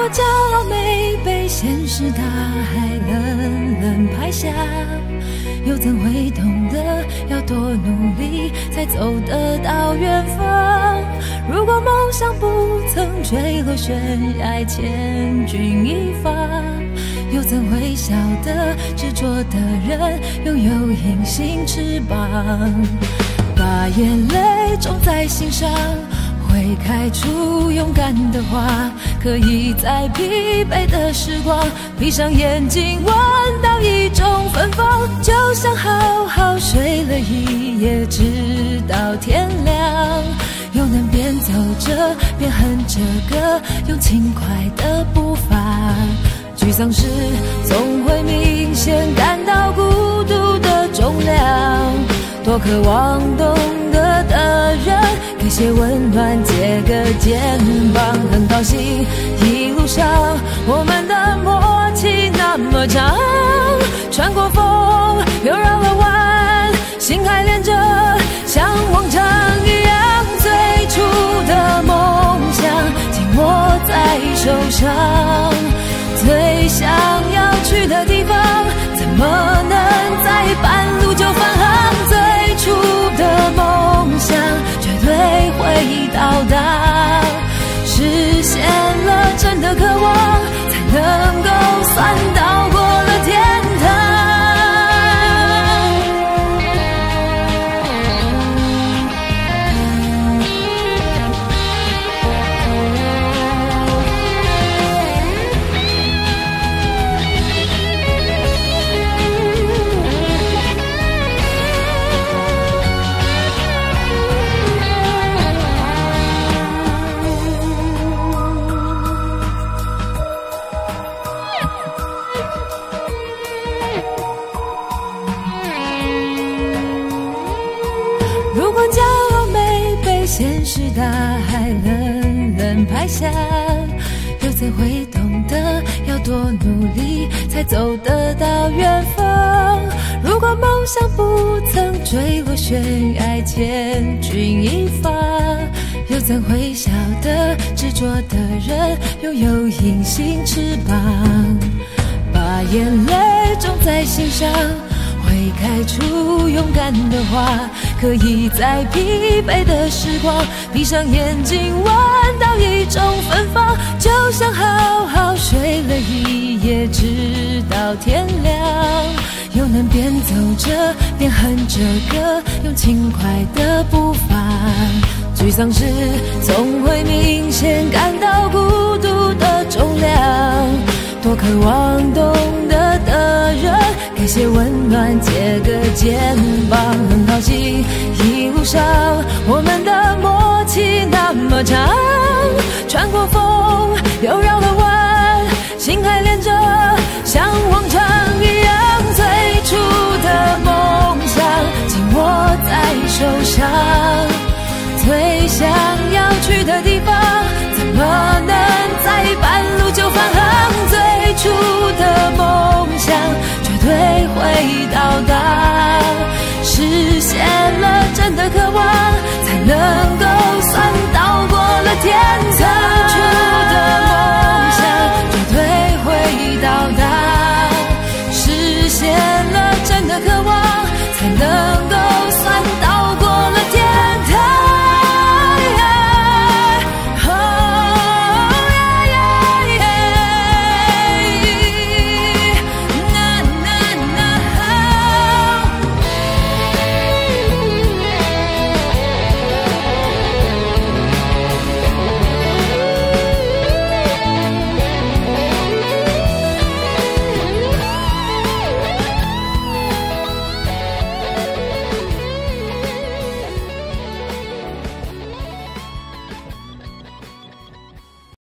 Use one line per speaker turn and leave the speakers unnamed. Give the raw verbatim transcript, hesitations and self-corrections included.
果骄傲没被现实大海冷冷拍下，又怎会懂得要多努力才走得到远方？如果梦想不曾坠落悬崖千钧一发，又怎会晓得执着的人拥有隐形翅膀？把眼泪种在心上，会开出勇敢的花，可以在疲惫的时光闭上眼睛闻到一种芬芳，就像好好睡了一夜直到天亮，又能边走着边哼着歌，用轻快的步伐。沮丧时总会明显感到孤独的重量，多渴望懂得的人给些温暖，借个肩膀。很高兴一路上我们的默契那么长，穿过风又绕了弯，心还连着像往常一样，最初的梦想紧握在手上，最想要去的地方怎么能在半路就返航？最初的梦想绝对会到达，实现了真的渴望，才能够算到过了天堂。如果骄傲没被现实大海冷冷拍下，又怎会懂得要多努力才走得到远方？如果梦想不曾坠落悬崖千钧一发，又怎会晓得执着的人拥有隐形翅膀？把眼泪种在心上，会开出勇敢的花，可以在疲惫的时光闭上眼睛闻到一种芬芳，就像好好睡了一夜直到天亮，又能边走着边哼着歌，用轻快的步伐。沮丧时总会明显感到孤独的重量，多渴望懂得的人给些温暖，借个肩膀。很高兴一路上我们的默契那么长，穿过风又绕了弯，心还连着像往常一样，最初的梦想紧握在手上，最想要去的地方怎么能在半路就返航？最初的梦想绝对会到达，